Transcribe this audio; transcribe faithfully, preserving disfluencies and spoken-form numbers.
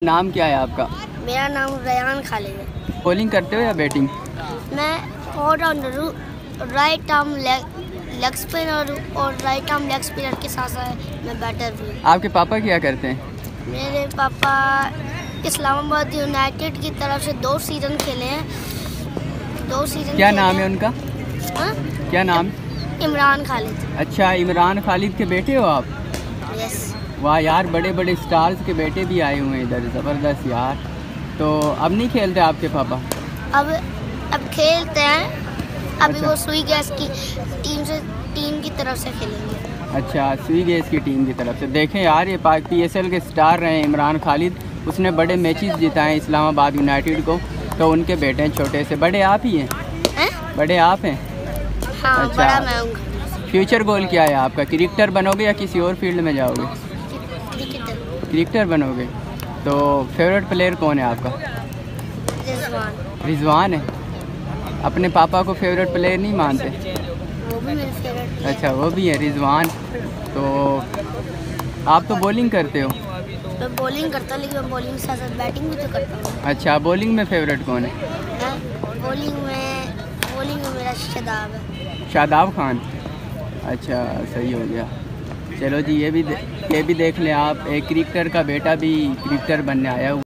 नाम क्या है आपका? मेरा नाम रयान खालिद है। बॉलिंग करते हो या बैटिंग? मैं ऑलराउंडर हूँ। Right arm leg leg spinner और राइट आर्म लेग स्पिनर के साथ साथ मैं बैटर भी हूँ। आपके पापा क्या करते हैं? मेरे पापा इस्लामाबाद यूनाइटेड की तरफ से दो सीज़न खेले हैं। दो सीज़न क्या नाम है उनका? हाँ? क्या नाम? इमरान खालिद। अच्छा, इमरान खालिद के बेटे हो आप? यस। वाह यार, बड़े बड़े स्टार्स के बेटे भी आए हुए हैं इधर, ज़बरदस्त यार। तो अब नहीं खेलते आपके पापा? अब अब खेलते हैं। अभी अच्छा। वो सुई गैस की टीम से टीम की तरफ से खेलेंगे। अच्छा, सुई गेस की टीम की तरफ से। देखें यार, ये पाक पी एस एल के स्टार रहे हैं इमरान खालिद। उसने बड़े मैचेस जिताए इस्लामाबाद यूनाइटेड को। तो उनके बेटे हैं छोटे से। बड़े आप ही हैं? हैं? बड़े आप हैं? हाँ, अच्छा। बड़ा मैं हूँ। फ्यूचर गोल क्या है आपका? क्रिकेटर बनोगे या किसी और फील्ड में जाओगे? क्रिकेटर। क्रिकेटर बनोगे। तो फेवरेट प्लेयर कौन है आपका? रिजवान। रिजवान है। अपने पापा को फेवरेट प्लेयर नहीं मानते? वो भी मेरे फेवरेट। अच्छा, वो भी है रिजवान। तो आप तो बॉलिंग करते हो? मैं बॉलिंग करता हूँ, लेकिन मैं बॉलिंग के साथ साथ बैटिंग भी तो करता हूँ। अच्छा, बॉलिंग में फेवरेट कौन है? बॉलिंग में बॉलिंग में मेरा शादाब है। शादाब खान। अच्छा, सही हो गया। चलो जी, ये भी ये भी देख लें आप, एक क्रिकेटर का बेटा भी क्रिकेटर बनने आया हुआ।